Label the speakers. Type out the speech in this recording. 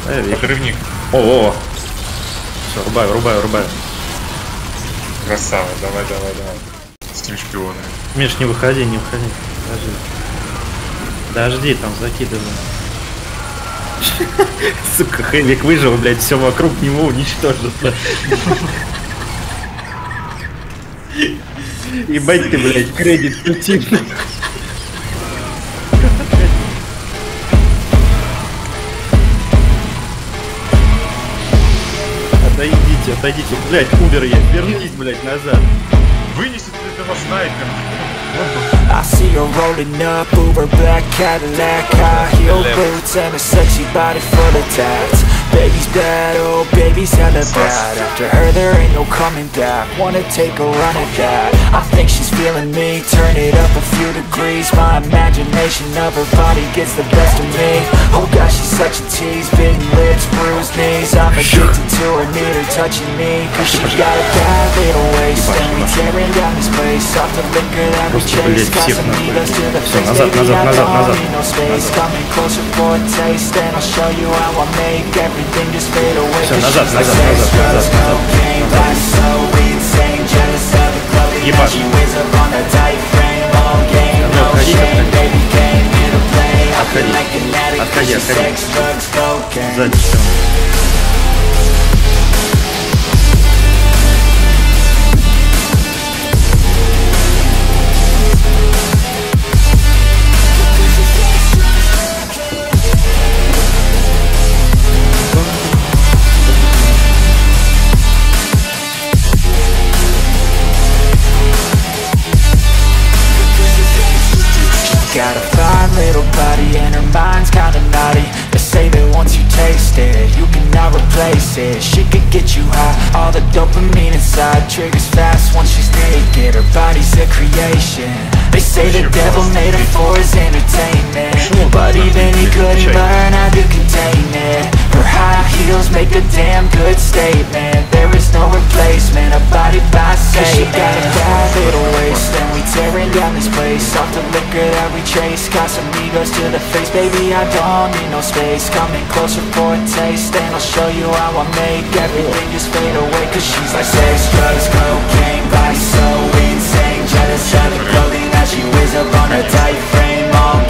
Speaker 1: Подрывник.
Speaker 2: О, все, рубаю.
Speaker 1: Красава, давай. С тем шпионом.
Speaker 2: Миш, не выходи. Подожди, там закидываю. Сука, Хевик выжил, блядь, все вокруг него уничтожено. Ебать ты, блядь, кредит тутин. Отойдите, блядь, умер я, вернись, блядь, назад.
Speaker 1: Вынесет этого снайпера.
Speaker 3: I see her rolling up, Uber black Cadillac, high heel boots and a sexy body full of tats. Baby's bad, oh baby's hella bad. After her there ain't no coming back. Wanna take a run at that? I think she's feeling me. Turn it up a few degrees. My imagination of her body gets the best of me. Oh gosh, she's such a tease. Big lips, bruised knees. I'm addicted to her, need her touching me. Cause she got a bad little waist. And we tearing down this place. Off the liquor that we chase. Got some needles to the face. Baby, I don't need no space. Coming closer for a taste. And I'll show you how I make everything just fade away.
Speaker 2: Все, назад. Ебать. Отходи. Сзади все.
Speaker 3: Got a fine little body and her mind's kinda naughty. They say that once you taste it, you cannot replace it. She could get you high, all the dopamine inside triggers fast once she's naked. Her body's a creation. They say the devil made her for his entertainment, but even he couldn't learn how to contain it. Her high heels make a damn good statement. There is no replacement, a body by Satan. She got a bad little waist, and we tearing down this place. Off the liquor that we chase, got some egos to the face. Baby, I don't need no space. Coming closer for a taste, and I'll show you how I make everything just fade away. Cause she's like sex, drugs, cocaine, body so insane. Jealous of the clothing that she wears up on her tight frame. All